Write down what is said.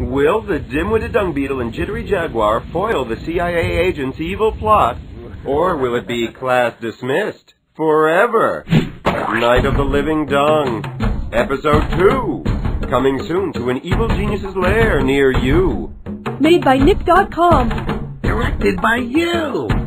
Will the dim-witted dung beetle and jittery jaguar foil the CIA agent's evil plot, or will it be class dismissed forever? Night of the Living Dung, Episode 2, coming soon to an evil genius's lair near you. Made by Nick.com. Directed by you.